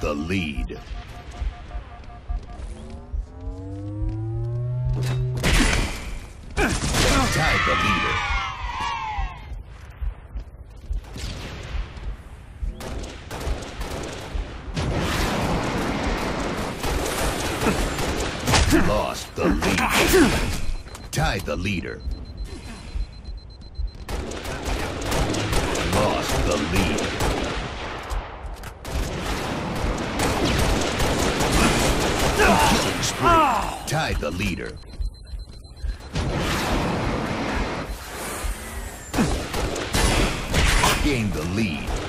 the lead. Tied the leader. Lost the lead. Tied the leader. Lost the lead. Killing spree. Tied the leader. Gained the lead.